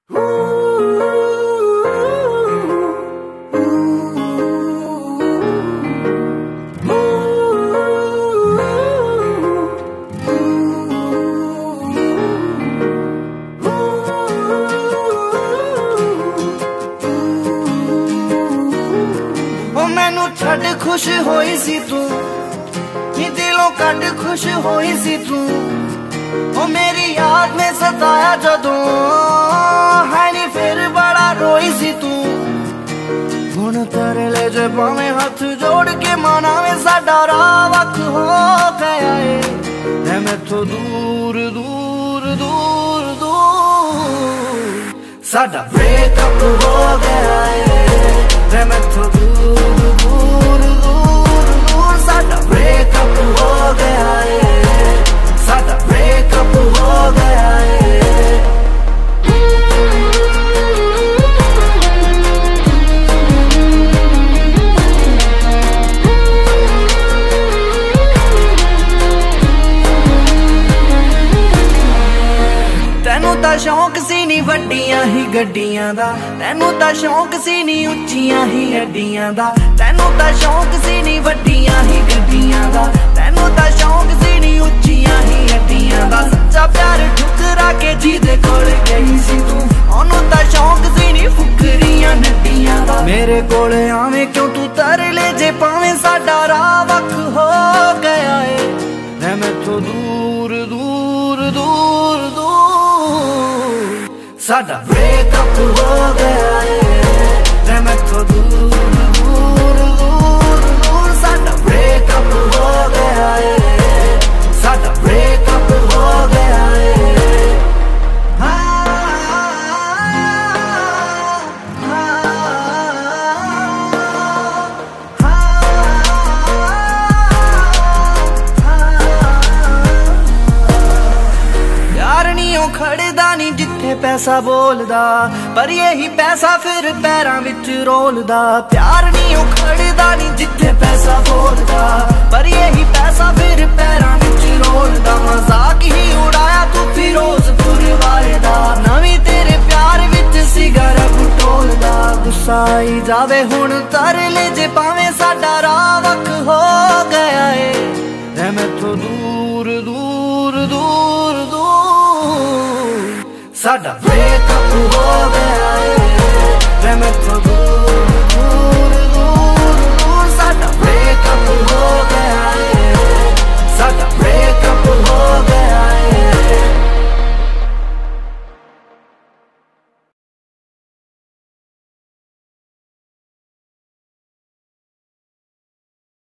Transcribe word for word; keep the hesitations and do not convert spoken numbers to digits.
मैनू छड़ खुश होई सी तू, दिलों कट खुश होई सी तू। ओ मेरी याद में सताया जदों, है नी फिर बड़ा रोई सी तू। हुण तेरे ले जे भावें हथ जोड़ के मनावे, साडा राह वख हो गया है। मैं मैथों दूर दूर दूर दूर, साडा ब्रेकअप हो गया है। मैं मैथों दूर दूर दूर दूर, साडा ब्रेकअप हो गया है। साडा ब्रेकअप हो गया है। तैनू तां शौक सी नी वड्डियां ही गड्डियां दा, तैनू तां शौक सी नी उच्चियां ही अड्डियां दा। तैनू तां शौक सी नी वड्डियां ही गड्डियां दा, तैनू तां शौक सी नी उच्चियां ही अड्डियां दा। सच्चा प्यार ठुकरा के जिहदे कोल गई सी तू, ओनू तां शौक सी नी फुकरियां नड्डियां दा। मेरे कोल आवें क्यों तू तरले जे पावें, साडा राह वख हो गया है। मैं मैथों दूर दूर दूर दूर, साडा ब्रेकअप हो गया है। मैं मैथों दूर दूर दूर दूर, साडा ब्रेकअप हो गया है। साडा ब्रेकअप हो गया है। यार नी ओ खड़दा नी जिथे पैसा बोलदा, पर यही पैसा फिर पैरां विच रोलदा। प्यार नी ओ खड़दा नी जिथे पैसा बोलदा, पर यही पैसा फिर पैरां विच रोलदा। मजाक ही उड़ाया तू फिरोजपुर वाले दा, नवीं तेरे प्यार विच सिगारा टोलदा। गुस्सा आई जावे हुण तरले जे पावें, साडा राह वख हो गया है। मैं मैथों दूर दूर दूर दूर, साडा ब्रेकअप हो गया है। मैं मैथों दूर दूर दूर दूर, साडा ब्रेकअप हो